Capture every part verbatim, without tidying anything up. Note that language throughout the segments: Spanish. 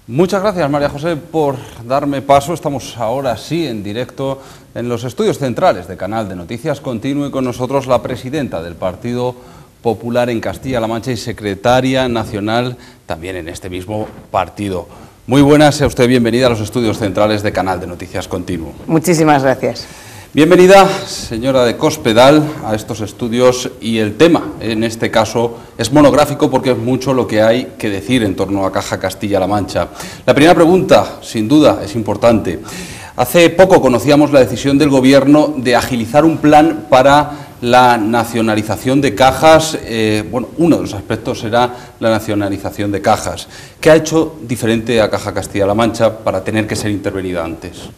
Muchas gracias, María José, por darme paso. Estamos ahora sí en directo en los estudios centrales de Canal de Noticias Continuo y con nosotros la presidenta del Partido Popular en Castilla-La Mancha y secretaria nacional también en este mismo partido. Muy buenas, sea usted bienvenida a los estudios centrales de Canal de Noticias Continuo. Muchísimas gracias. Bienvenida, señora de Cospedal, a estos estudios, y el tema, en este caso, es monográfico porque es mucho lo que hay que decir en torno a Caja Castilla-La Mancha. La primera pregunta, sin duda, es importante. Hace poco conocíamos la decisión del Gobierno de agilizar un plan para la nacionalización de cajas. Eh, bueno, uno de los aspectos será la nacionalización de cajas. ¿Qué ha hecho diferente a Caja Castilla-La Mancha para tener que ser intervenida antes?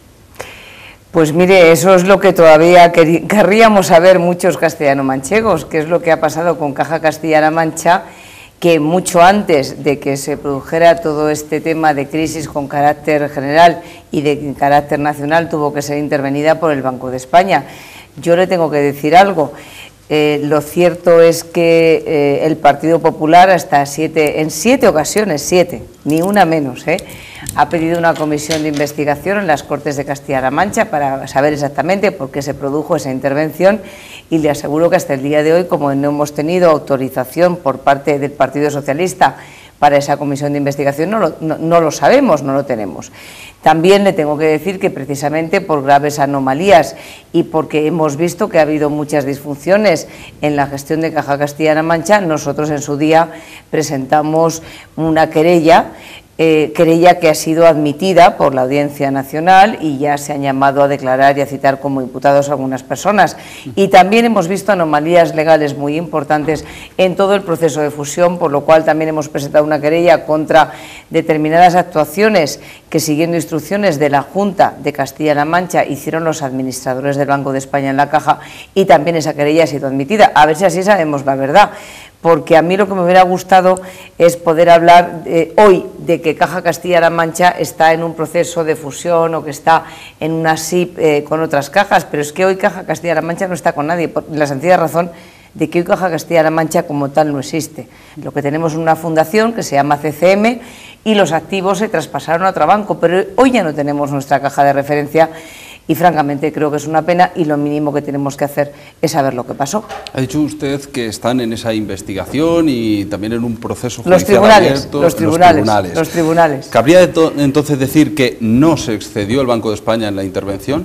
Pues mire, eso es lo que todavía querríamos saber muchos castellano-manchegos, qué es lo que ha pasado con Caja Castilla-La Mancha, que mucho antes de que se produjera todo este tema de crisis con carácter general y de carácter nacional tuvo que ser intervenida por el Banco de España. Yo le tengo que decir algo. Eh, lo cierto es que eh, el Partido Popular hasta siete, en siete ocasiones, siete, ni una menos, ¿eh? ha pedido una comisión de investigación en las Cortes de Castilla-La Mancha para saber exactamente por qué se produjo esa intervención, y le aseguro que hasta el día de hoy, como no hemos tenido autorización por parte del Partido Socialista para esa comisión de investigación, no lo, no, no lo sabemos, no lo tenemos. También le tengo que decir que precisamente por graves anomalías y porque hemos visto que ha habido muchas disfunciones en la gestión de Caja Castilla-La Mancha, nosotros en su día presentamos una querella, eh, querella que ha sido admitida por la Audiencia Nacional y ya se han llamado a declarar y a citar como imputados a algunas personas. Y también hemos visto anomalías legales muy importantes en todo el proceso de fusión, por lo cual también hemos presentado una querella contra determinadas actuaciones que, siguiendo instrucciones de la Junta de Castilla-La Mancha, hicieron los administradores del Banco de España en la Caja, y también esa querella ha sido admitida. A ver si así sabemos la verdad, porque a mí lo que me hubiera gustado es poder hablar eh, hoy de que Caja Castilla-La Mancha está en un proceso de fusión o que está en una S I P eh, con otras cajas, pero es que hoy Caja Castilla-La Mancha no está con nadie, por la sencilla razón de que hoy Caja Castilla-La Mancha como tal no existe. Lo que tenemos es una fundación que se llama C C M y los activos se traspasaron a otro banco, pero hoy ya no tenemos nuestra caja de referencia y francamente creo que es una pena, y lo mínimo que tenemos que hacer es saber lo que pasó. Ha dicho usted que están en esa investigación y también en un proceso judicial los tribunales, abierto. Los tribunales, los tribunales. Los tribunales. ¿Cabría entonces decir que no se excedió el Banco de España en la intervención?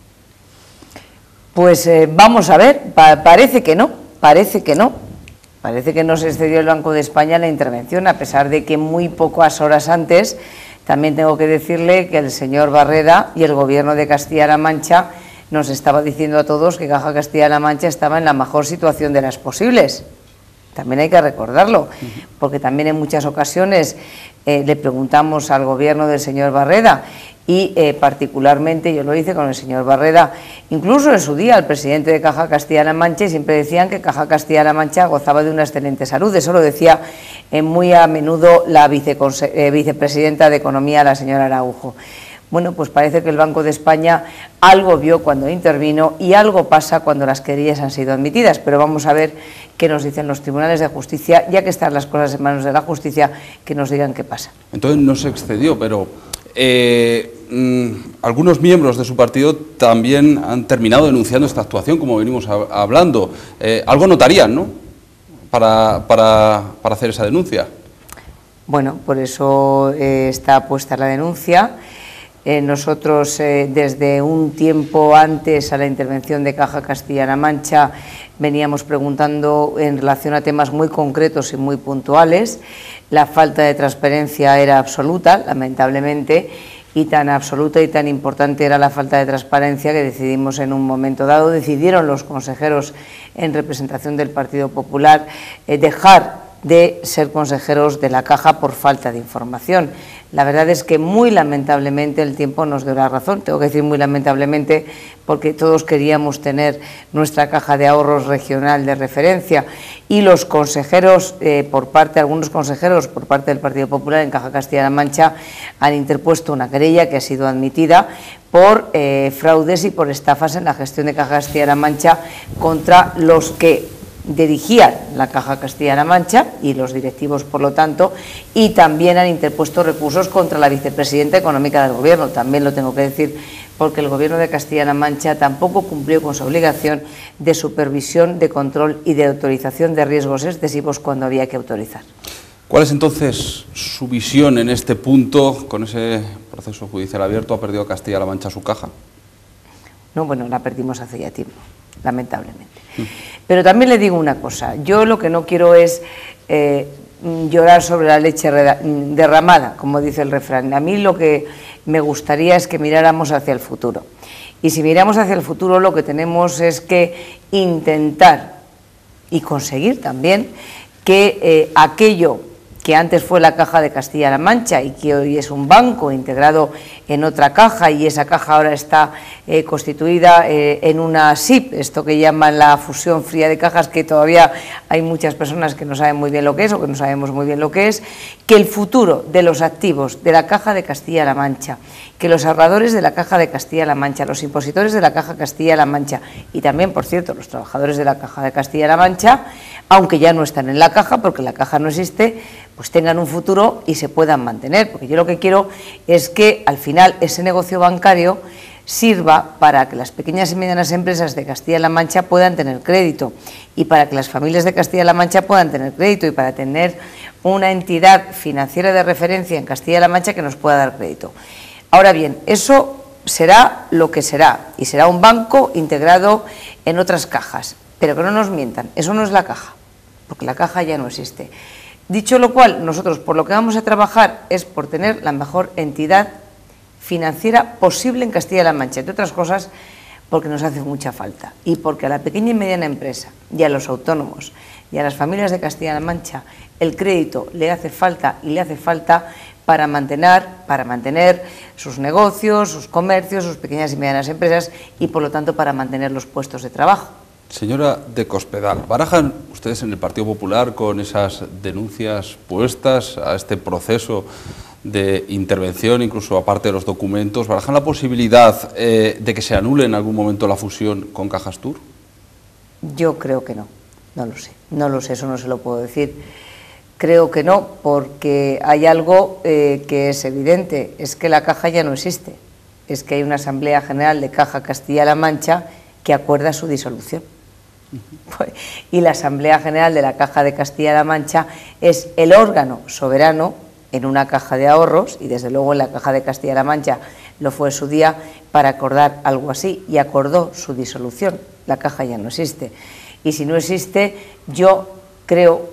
Pues eh, vamos a ver, pa parece que no, parece que no. Parece que no se excedió el Banco de España en la intervención, a pesar de que muy pocas horas antes también tengo que decirle que el señor Barreda y el Gobierno de Castilla-La Mancha nos estaba diciendo a todos que Caja Castilla-La Mancha estaba en la mejor situación de las posibles. También hay que recordarlo, porque también en muchas ocasiones eh, le preguntamos al Gobierno del señor Barreda, y eh, particularmente yo lo hice con el señor Barreda, incluso en su día al presidente de Caja Castilla-La Mancha, y siempre decían que Caja Castilla-La Mancha gozaba de una excelente salud. Eso lo decía eh, muy a menudo la eh, vicepresidenta de Economía, la señora Araujo. Bueno, pues parece que el Banco de España algo vio cuando intervino y algo pasa cuando las querellas han sido admitidas, pero vamos a ver qué nos dicen los tribunales de justicia, ya que están las cosas en manos de la justicia, que nos digan qué pasa. Entonces no se excedió, pero eh, mmm, algunos miembros de su partido también han terminado denunciando esta actuación, como venimos a, hablando. Eh, algo notarían, ¿no?, para, para, para hacer esa denuncia. Bueno, por eso eh, está puesta la denuncia. Eh, nosotros eh, desde un tiempo antes a la intervención de Caja Castilla-La Mancha veníamos preguntando en relación a temas muy concretos y muy puntuales. La falta de transparencia era absoluta, lamentablemente, y tan absoluta y tan importante era la falta de transparencia que decidimos en un momento dado, decidieron los consejeros en representación del Partido Popular eh, dejar de ser consejeros de la Caja por falta de información. La verdad es que muy lamentablemente el tiempo nos dio la razón, tengo que decir muy lamentablemente, porque todos queríamos tener nuestra caja de ahorros regional de referencia, y los consejeros, eh, por parte, algunos consejeros por parte del Partido Popular en Caja Castilla-La Mancha han interpuesto una querella que ha sido admitida por eh, fraudes y por estafas en la gestión de Caja Castilla-La Mancha contra los que dirigían la Caja Castilla-La Mancha y los directivos, por lo tanto, y también han interpuesto recursos contra la vicepresidenta económica del Gobierno, también lo tengo que decir, porque el Gobierno de Castilla-La Mancha tampoco cumplió con su obligación de supervisión, de control y de autorización de riesgos excesivos cuando había que autorizar. ¿Cuál es entonces su visión en este punto? Con ese proceso judicial abierto, ¿ha perdido Castilla-La Mancha su caja? No, bueno, la perdimos hace ya tiempo, lamentablemente. Sí. Pero también le digo una cosa, yo lo que no quiero es eh, llorar sobre la leche derramada, como dice el refrán. A mí lo que me gustaría es que miráramos hacia el futuro. Y si miramos hacia el futuro, lo que tenemos es que intentar y conseguir también que eh, aquello que antes fue la Caja de Castilla-La Mancha y que hoy es un banco integrado en otra caja, y esa caja ahora está eh, constituida eh, en una S I P, esto que llaman la fusión fría de cajas, que todavía hay muchas personas que no saben muy bien lo que es o que no sabemos muy bien lo que es, que el futuro de los activos de la Caja de Castilla-La Mancha, que los ahorradores de la Caja de Castilla-La Mancha, los impositores de la Caja Castilla-La Mancha y también, por cierto, los trabajadores de la Caja de Castilla-La Mancha, aunque ya no están en la caja porque la caja no existe, pues tengan un futuro y se puedan mantener, porque yo lo que quiero es que al final ese negocio bancario sirva para que las pequeñas y medianas empresas de Castilla-La Mancha puedan tener crédito, y para que las familias de Castilla-La Mancha puedan tener crédito, y para tener una entidad financiera de referencia en Castilla-La Mancha que nos pueda dar crédito. Ahora bien, eso será lo que será, y será un banco integrado en otras cajas, pero que no nos mientan, eso no es la caja, porque la caja ya no existe. Dicho lo cual, nosotros por lo que vamos a trabajar es por tener la mejor entidad financiera posible en Castilla-La Mancha, entre otras cosas porque nos hace mucha falta, y porque a la pequeña y mediana empresa y a los autónomos y a las familias de Castilla-La Mancha el crédito le hace falta, y le hace falta para mantener, para mantener sus negocios, sus comercios, sus pequeñas y medianas empresas, y por lo tanto para mantener los puestos de trabajo. Señora de Cospedal, ¿barajan ustedes en el Partido Popular con esas denuncias puestas a este proceso de intervención, incluso aparte de los documentos, barajan la posibilidad eh, de que se anule en algún momento la fusión con Cajastur? Yo creo que no, no lo sé, no lo sé, eso no se lo puedo decir. Creo que no, porque hay algo eh, que es evidente, es que la caja ya no existe, es que hay una Asamblea General de Caja Castilla-La Mancha que acuerda su disolución. Y la Asamblea General de la Caja de Castilla-La Mancha es el órgano soberano en una caja de ahorros, y desde luego en la Caja de Castilla-La Mancha lo fue en su día, para acordar algo así, y acordó su disolución. La caja ya no existe, y si no existe, yo creo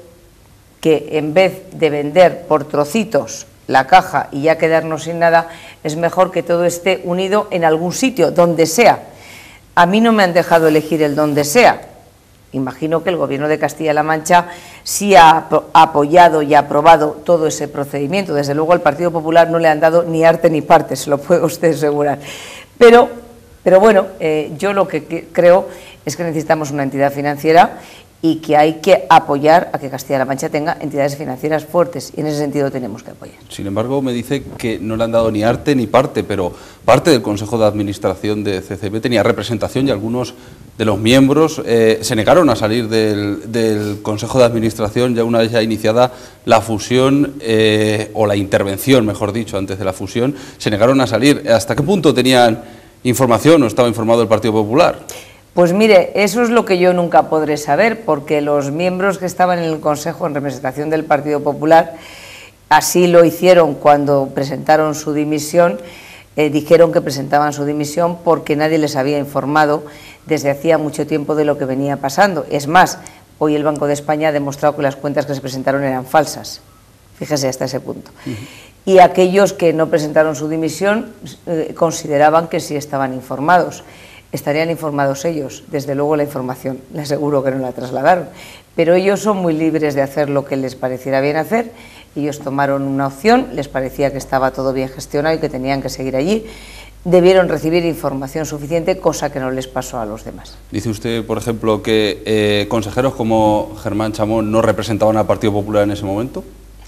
que en vez de vender por trocitos la caja y ya quedarnos sin nada, es mejor que todo esté unido en algún sitio, donde sea. A mí no me han dejado elegir el donde sea. Imagino que el Gobierno de Castilla-La Mancha sí ha apoyado y ha aprobado todo ese procedimiento. Desde luego al Partido Popular no le han dado ni arte ni parte, se lo puede usted asegurar. Pero, pero bueno, eh, yo lo que creo es que necesitamos una entidad financiera y que hay que apoyar a que Castilla-La Mancha tenga entidades financieras fuertes, y en ese sentido tenemos que apoyar. Sin embargo, me dice que no le han dado ni arte ni parte, pero parte del Consejo de Administración de C C B tenía representación, y algunos de los miembros eh, se negaron a salir del, del Consejo de Administración ya una vez ya iniciada la fusión, eh, o la intervención, mejor dicho, antes de la fusión, se negaron a salir. ¿Hasta qué punto tenían información o estaba informado el Partido Popular? Pues mire, eso es lo que yo nunca podré saber, porque los miembros que estaban en el Consejo en representación del Partido Popular así lo hicieron cuando presentaron su dimisión. Eh, dijeron que presentaban su dimisión porque nadie les había informado desde hacía mucho tiempo de lo que venía pasando. Es más, hoy el Banco de España ha demostrado que las cuentas que se presentaron eran falsas. Fíjese hasta ese punto. Uh-huh. Y aquellos que no presentaron su dimisión eh, consideraban que sí estaban informados. Estarían informados ellos, desde luego la información, les aseguro que no la trasladaron, pero ellos son muy libres de hacer lo que les pareciera bien hacer. Ellos tomaron una opción, les parecía que estaba todo bien gestionado y que tenían que seguir allí, debieron recibir información suficiente, cosa que no les pasó a los demás. Dice usted, por ejemplo, que eh, consejeros como Germán Chamón no representaban al Partido Popular en ese momento.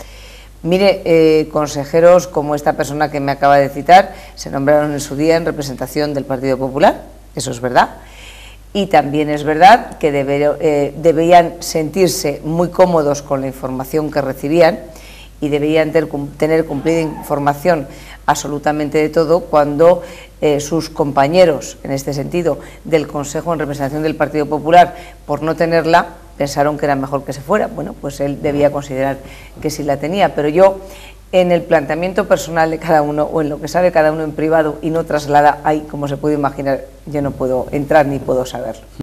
Mire, eh, consejeros como esta persona que me acaba de citar se nombraron en su día en representación del Partido Popular, eso es verdad, Y también es verdad que debe, eh, debían sentirse muy cómodos con la información que recibían y debían ter, tener cumplida información absolutamente de todo cuando eh, sus compañeros, en este sentido, del Consejo en representación del Partido Popular, por no tenerla, pensaron que era mejor que se fuera. Bueno, pues él debía considerar que sí la tenía, pero yo, en el planteamiento personal de cada uno o en lo que sabe cada uno en privado y no traslada, ahí, como se puede imaginar, yo no puedo entrar ni puedo saberlo.